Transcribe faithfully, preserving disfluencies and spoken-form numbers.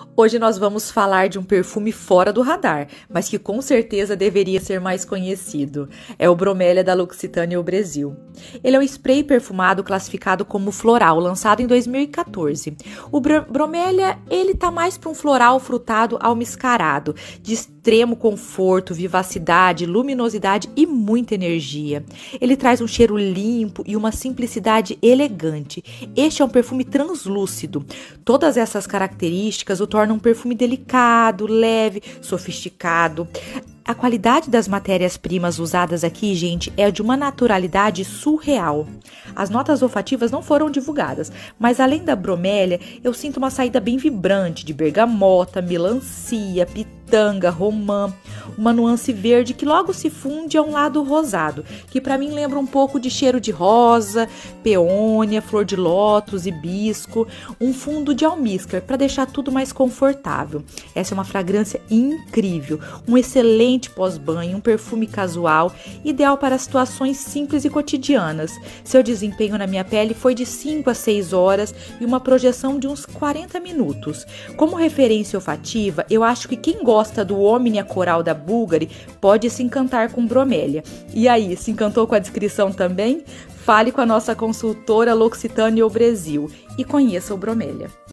Hoje nós vamos falar de um perfume fora do radar, mas que com certeza deveria ser mais conhecido. É o Bromélia da L'Occitane au Brésil. Ele é um spray perfumado classificado como floral, lançado em dois mil e quatorze. O Br Bromélia, ele tá mais para um floral frutado almiscarado, de extremo conforto, vivacidade, luminosidade e muita energia. Ele traz um cheiro limpo e uma simplicidade elegante. Este é um perfume translúcido. Todas essas características o tornam um perfume delicado, leve, sofisticado. A qualidade das matérias-primas usadas aqui, gente, é de uma naturalidade surreal. As notas olfativas não foram divulgadas, mas além da bromélia, eu sinto uma saída bem vibrante de bergamota, melancia, pitanga, romã, uma nuance verde que logo se funde a um lado rosado, que para mim lembra um pouco de cheiro de rosa, peônia, flor de lótus, hibisco, um fundo de almíscar para deixar tudo mais confortável. Essa é uma fragrância incrível, um excelente pós-banho, um perfume casual, ideal para situações simples e cotidianas. Seu desempenho na minha pele foi de cinco a seis horas e uma projeção de uns quarenta minutos. Como referência olfativa, eu acho que quem gosta do Omnia Coral da Bulgari pode se encantar com bromélia. E aí, se encantou com a descrição também? Fale com a nossa consultora L'Occitane au Brésil e conheça o bromélia.